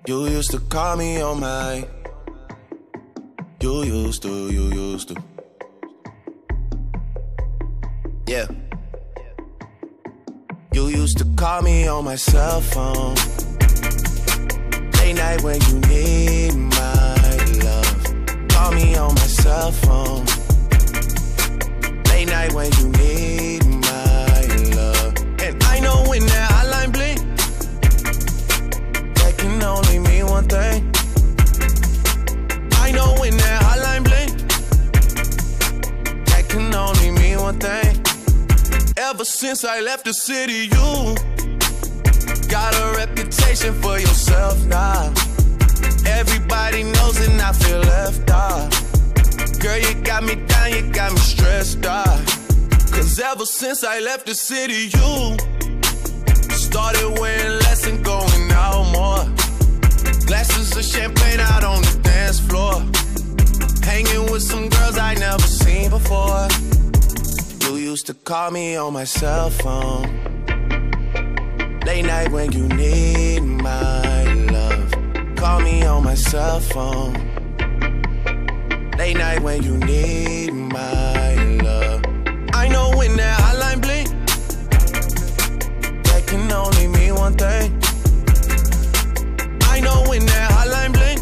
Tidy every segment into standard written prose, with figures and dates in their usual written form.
You used to call me on my. You used to. Yeah. You used to call me on my cell phone. Late night when you need my love. Call me on my cell phone. Late night when you need my love. And I know when that hotline blink, that can only mean one thing. I know when that hotline blink, that can only mean one thing. Ever since I left the city, you got a reputation for yourself now. Everybody knows and I feel left out. Girl, you got me down, you got me stressed out. Cause ever since I left the city, you started wearing less and going out more. Glasses of champagne out on the dance floor. Hanging with some girls I never seen before. You used to call me on my cell phone. Late night when you need my love. Call me on my cell phone. Late night when you need my love. I know when that hotline blink, that can only mean one thing. I know when that hotline blink,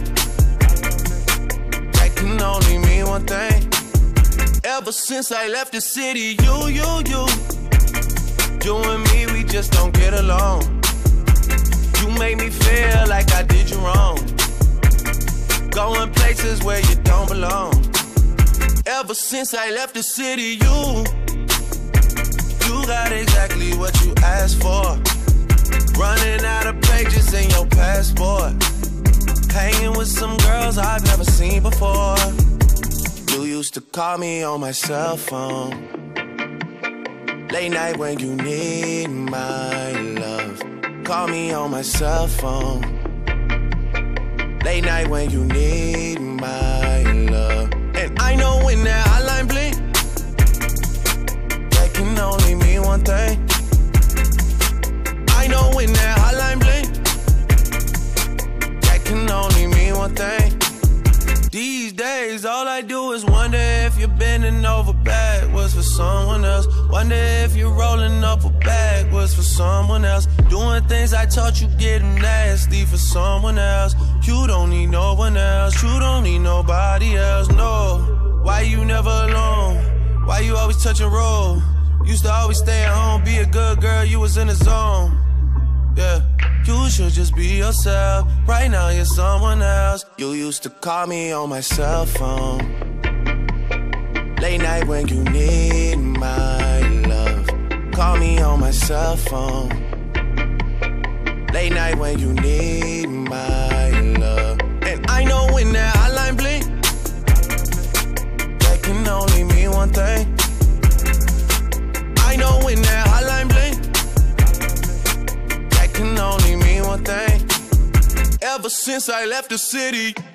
that can only mean one thing. Ever since I left the city, you and me, we just don't get along. You make me feel like I did you wrong. Going places where you don't belong. Ever since I left the city, you got exactly what you asked for. Running out of pages in your passport. Hanging with some girls I've never seen before. You used to call me on my cell phone. Late night when you need my love. Call me on my cell phone. Late night when you need my love. And I know when that hotline blink, that can only mean one thing. I know when that hotline blink, that can only mean one thing. These days, all I do is wonder if you're bending over backwards for someone else. Wonder if you're rolling up a backwards for someone else. Doing things I taught you, getting nasty for someone else. You don't need no one else. You don't need nobody else, no. Why you never alone? Why you always touch and roll? Used to always stay at home, be a good girl, you was in the zone. Yeah. You should just be yourself. Right now you're someone else. You used to call me on my cell phone. Late night when you need my love. Call me on my cell phone. Late night when you need my love. And I know when that hotline blink, that can only mean one thing. I know when that hotline blink, can only mean one thing. Ever since I left the city,